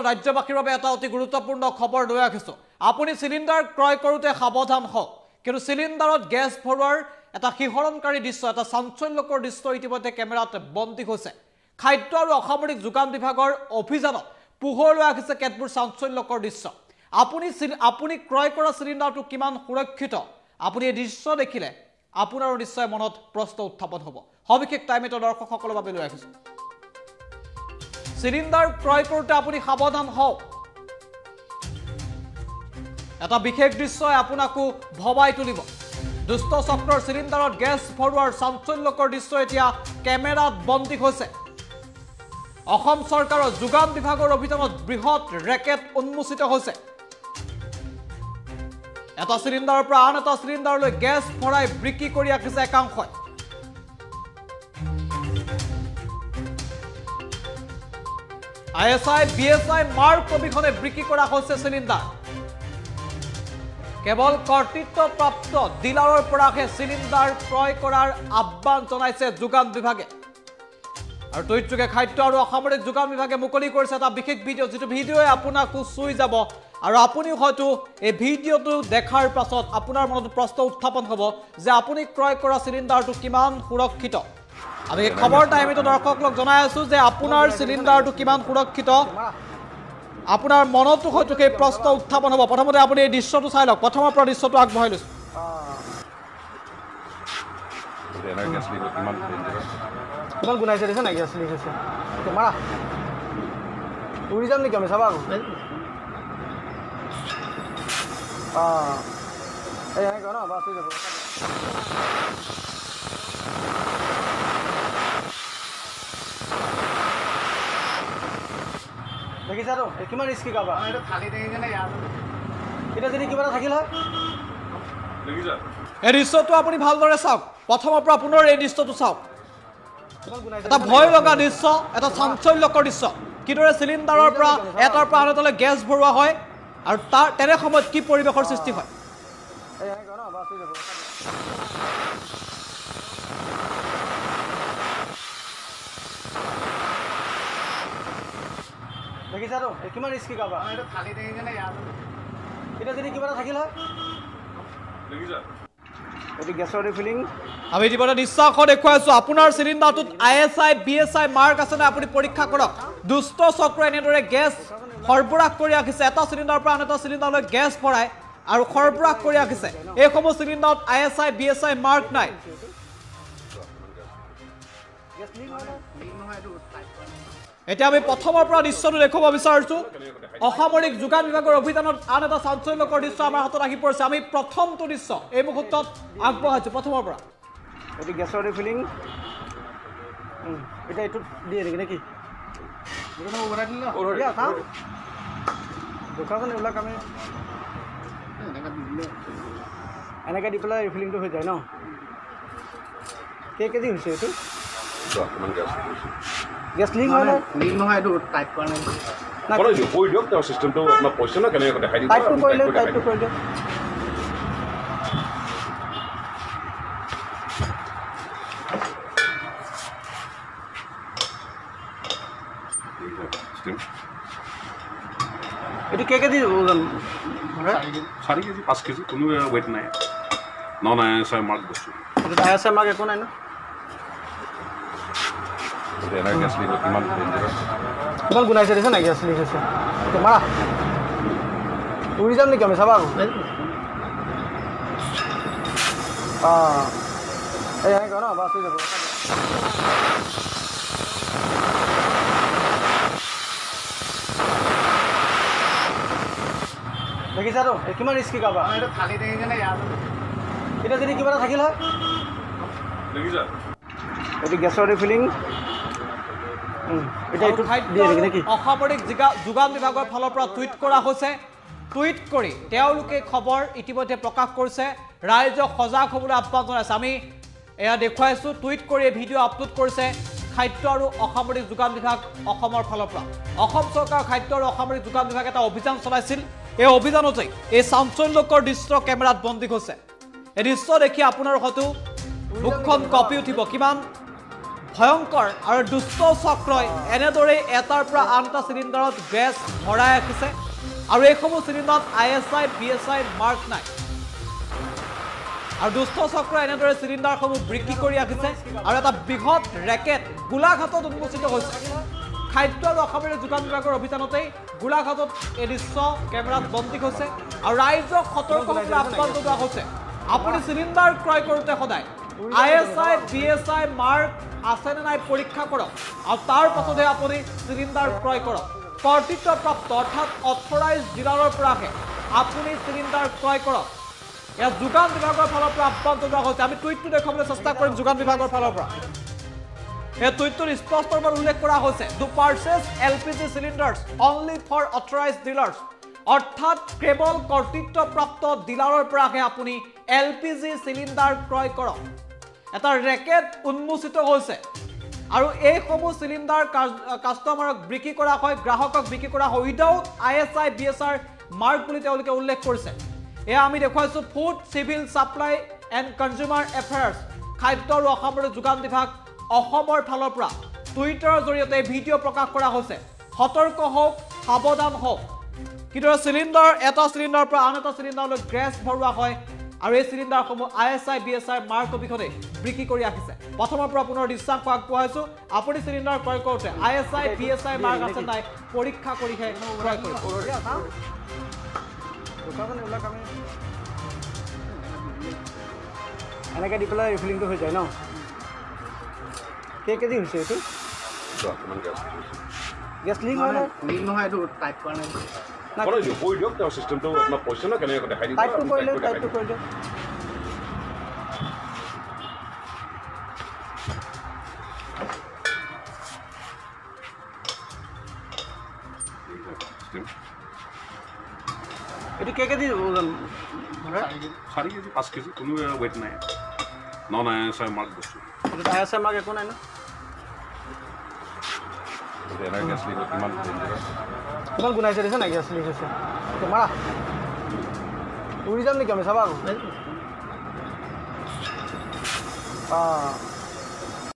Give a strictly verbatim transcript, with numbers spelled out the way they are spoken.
ৰাজ্যবাসীৰ বাবে এটা অতি গুৰুত্বপূৰ্ণ খবৰ লৈ আহিছো আপুনি সিলিন্ডাৰ ক্ৰয় কৰোতে সাৱধান হওক কিন্তু সিলিন্ডাৰত গেছ ভৰোৱাৰ এটা শিহৰণকাৰী দৃশ্য এটা চাঞ্চল্যকৰ দৃশ্য ইতিমধ্যে কেমেৰাত বন্দী হৈছে খাদ্য আৰু অসামৰিক যোগান বিভাগৰ অভিযানত পোহৰলৈ আহিছে কেতবোৰ চাঞ্চল্যকৰ দৃশ্য আপুনি আপুনি ক্ৰয় কৰা সিলিন্ডাৰটো কিমান সুৰক্ষিত আপুনি এই দৃশ্য দেখিলে আপোনাৰ নিশ্চয় মনত প্ৰশ্ন উত্থাপন হ'ব সবিশেষ টাইমেটৰ দৰ্শকসকলৰ বাবে লৈ আহিছো সিলিন্ডাৰ ক্ৰয় কৰোতে আপুনি সাৱধান হওক এটা বিশেষ দৃশ্যই আপোনাকো ভবাই তুলিব দুষ্ট চক্ৰৰ সিলিন্ডাৰত গেছ ভৰোৱাৰ চাঞ্চল্যকৰ দৃশ্য এতিয়া কেমেৰাত বন্দী হৈছে অসম চৰকাৰৰ যোগান বিভাগৰ অভিযানত বৃহৎ ৰেকেট উন্মোচিত হৈছে এটা সিলিন্ডাৰৰ পৰা আন এটা সিলিন্ডাৰলৈ গেছ ভৰাই বিক্ৰী কৰি ৰাখিছে একাংশই I S I B S I mark অবিহনে বিক্ৰী কৰা হৈছে সিলিন্ডাৰ কেৱল কৰ্তৃত্বপ্ৰাপ্ত ডিলাৰৰ পৰাহে সিলিন্ডাৰ ক্ৰয় কৰাৰ আহ্বান জনাইছে যোগান বিভাগে আৰু টুইটযোগে খাদ্য আৰু অসামৰিক যোগান বিভাগে মুকলি কৰিছে এটা বিশেষ ভিডিঅ' যিটো ভিডিঅ'য়ে আপোনাকো চুই যাব আৰু আপুনি হয়তো এই ভিডিঅ'টো দেখাৰ পাছত আপোনাৰ মনত প্ৰশ্ন উত্থাপন হ'ব যে আপুনি ক্ৰয় কৰা সিলিন্ডাৰটো কিমান সুৰক্ষিত আমি এই খবৰ টাইমটো দৰ্শকক জনাই আছো যে আপোনাৰ সিলিন্ডাৰটো কিমান সুৰক্ষিত আপোনাৰ মনতো হয়তো এই প্ৰশ্ন উত্থাপন হ'ব প্ৰথমতে আপুনি এই দৃশ্যটো চাই লওক প্ৰথমৰ পৰা দৃশ্যটো আগবঢ়াই লৈছো কিমান গুণাইছে দিছে নাই গেছ লিক হৈছে মাৰা উৰি যাম নেকি আমি চাবা অঁ এই এনেকৈ ন বাছ হৈ যাব দেখিছা তো কিমান ৰিস্কি কাবা এইটো খালি দেখিছে নে ইয়াত এটা যদি কিবা থাকিল হয় দেখিছা এই দৃশ্যটো আপুনি ভালদৰে চাওক প্ৰথমৰ পৰা পুনৰ এই দৃশ্যটো চাওক এটা ভয় লগা দৃশ্য এটা চাঞ্চল্যকৰ দৃশ্য কিদৰে সিলিন্ডাৰৰ পৰা এটাৰ পৰা আনটালৈ গেছ ভৰোৱা হয় আৰু তাৰ তেনে সময়ত কি পৰিৱেশৰ সৃষ্টি হয় এই এনেকৈ ন বাছ হৈ যাব দেখিছা তো কিমান ৰিস্কি কাবা এইটো খালি দেখিছে নে ইয়াত এটা যদি কিবা থাকিল হয় দেখিছা এটি গেছৰ ৰিফিলিং আমি ইতিমধ্যে নিশ্চয় দেখুৱাই আছো আপোনাৰ সিলিন্ডাৰটোত I S I B S I mark আছে নে আপুনি পৰীক্ষা কৰক দুষ্ট চক্ৰই এনেদৰে গেছ সৰবৰাহ কৰি ৰাখিছে এটা সিলিন্ডাৰৰ পৰা আন এটা সিলিন্ডাৰলৈ গেছ ভৰাই আৰু সৰবৰাহ কৰি ৰাখিছে এইসমূহ সিলিন্ডাৰত I S I B S I mark নাই এতিয়া আমি প্ৰথমৰ পৰা দৃশ্যটো দেখুৱাব বিচাৰিছো অসামৰিক যোগান বিভাগৰ অভিযানত আন এটা চাঞ্চল্যকৰ দৃশ্য আমাৰ হাতত আহি পৰিছে আমি প্ৰথমটো দৃশ্য এই মুহূৰ্তত আগবঢ়াইছো প্ৰথমৰ পৰা এটি গেছৰ ৰিফিলিং এটা এইটো দিয়ে নেকি নেকি দোকানখন এইবিলাক আমি এনেকৈ দি পেলাই ৰিফিলিংটো হৈ যায় ন কেই কেজি হৈছে এইটো গেছ লিক হয় না লিক নহয় এইটো টাইপ কৰা নাই না কৰি দিয়ক দিয়ক তাৰ সিস্টেমটো আপোনাৰ পইচা না কেনেকৈ দেখাই দিব টাইপটো কৰিলে টাইপটো কৰি দিয়ক এইটো কেই কেজি ওজন চাৰি কেজি পাঁচ কেজি কোনো ৱেট নাই non I S I mark বস্তু এইটো আই এছ আই মাৰ্ক একো নাই ন কিমান গুণাইছে দিছে নাই গেছ লিক হৈছে মাৰা উৰি যাম নেকি আমি চাবা অঁ এই এনেকৈ ন বাছ হৈ যাব দেখিছা তো কিমান ৰিস্কি কাবা এইটো খালি দেখিছে নে ইয়াত এটা যদি কিবা থাকিল হয় দেখিছা এটি গেছৰ ৰিফিলিং অসামৰিক যোগান বিভাগৰ ফালৰ পৰা টুইট কৰা হৈছে টুইট কৰি তেওঁলোকে খবৰ ইতিমধ্যে প্ৰকাশ কৰিছে ৰাইজক সজাগ হ'বলৈ আহ্বান জনাইছে আমি এয়া দেখুৱাইছো টুইট কৰি ভিডিঅ' আপলোড কৰিছে খাদ্য আৰু অসামৰিক যোগান বিভাগ অসমৰ ফালৰ পৰা অসম চৰকাৰৰ খাদ্য আৰু অসামৰিক যোগান বিভাগে এটা অভিযান চলাইছিল এই অভিযানতে এই চাঞ্চল্যকৰ দৃশ্য কেমেৰাত বন্দী হৈছে এই দৃশ্য দেখি আপোনাৰ হয়তো বুকখন কপি উঠিব কিমান ভয়ংকৰ আৰু দুষ্ট চক্ৰই এনেদৰে এটাৰ পৰা আন এটা চিলিণ্ডাৰত গেছ ভৰাই ৰাখিছে আৰু এইসমূহ চিলিণ্ডাৰত I S I B S I mark নাই আৰু দুষ্ট চক্ৰই এনেদৰে চিলিণ্ডাৰসমূহ বিক্ৰী কৰি ৰাখিছে আৰু এটা বৃহৎ ৰেকেট গোলাঘাটত উন্মোচিত হৈছে খাদ্য আৰু অসামৰিক যোগান বিভাগৰ অভিযানতেই গোলাঘাটত এই দৃশ্য কেমেৰাত বন্দী হৈছে আৰু ৰাইজক সতৰ্ক হ'বলৈ আহ্বান জনোৱা হৈছে আপুনি চিলিণ্ডাৰ ক্ৰয় কৰোঁতে সদায় I S I B S I mark আছেনে নাই পৰীক্ষা কৰক আৰু তাৰ পাছতহে আপুনি চিলিণ্ডাৰ ক্ৰয় কৰক কৰ্তৃত্বপ্ৰাপ্ত অৰ্থাৎ অথৰাইজ ডিলাৰৰ পৰাহে আপুনি চিলিণ্ডাৰ ক্ৰয় কৰক ইয়াত যোগান বিভাগৰ ফালৰ পৰা আহ্বান জনোৱা হৈছে আমি টুইটটো দেখুৱাবলৈ চেষ্টা কৰিম যোগান বিভাগৰ ফালৰ পৰা এই টুইটটোত স্পষ্টভাৱে উল্লেখ কৰা হৈছে to purchase L P G cylinders only for authorize dealers অৰ্থাৎ কেৱল কৰ্তৃত্বপ্ৰাপ্ত ডিলাৰৰ পৰাহে আপুনি এল পি জি চিলিণ্ডাৰ ক্ৰয় কৰক এটা ৰেকেট উন্মোচিত হৈছে আৰু এইসমূহ চিলিণ্ডাৰ কাষ্টমাৰক বিক্ৰী কৰা হয় গ্ৰাহকক বিক্ৰী কৰা হয় without I S I B S R mark বুলি তেওঁলোকে উল্লেখ কৰিছে এয়া আমি দেখুৱাইছোঁ food civil supply and consumer affairs খাদ্য আৰু অসামৰিক যোগান বিভাগ অসমৰ ফালৰ পৰা টুইটাৰৰ জৰিয়তে ভিডিঅ' প্ৰকাশ কৰা হৈছে সতৰ্ক হওক সাৱধান হওক কিদৰে চিলিণ্ডাৰ এটা চিলিণ্ডাৰৰ পৰা আন এটা চিলিণ্ডাৰলৈ গেছ ভৰোৱা হয় আৰু এই চিলিণ্ডাৰসমূহ I S I B S I mark অবিহনে বিক্ৰী কৰি ৰাখিছে প্ৰথমৰ পৰা পুনৰ বিশ্বাস আগবঢ়াইছোঁ আপুনি চিলিণ্ডাৰ ক্ৰয় কৰোঁতে I S I B S I mark আছে নাই পৰীক্ষা কৰিহে ক্ৰয় কৰিব এনেকৈ দি পেলাই ৰিফিলিংটো হৈ যায় ন কেই কেজি হৈছে এইটো গেছ লিক হয় লিক নহয় এইটো টাইপ কৰা নাই কৈ দিয়ক তেওঁৰ চিষ্টেমটো আপোনাক কৈছে ন কেনেকৈ দেখাই দিব টাইপটো কৰিলে টাইপটো কৰি দিয়ক এইটো কেই কেজি ওজন চাৰি কেজি পাঁচ কেজি কোনো ৱেইট নাই non I S I mark বস্তু এইটো আই এছ আই মাৰ্ক একো নাই ন কিমান গুণাইছে দিছে নাই গেছ লিক হৈছে মাৰা উৰি যাম নেকি আমি চাবা আকৌ অঁ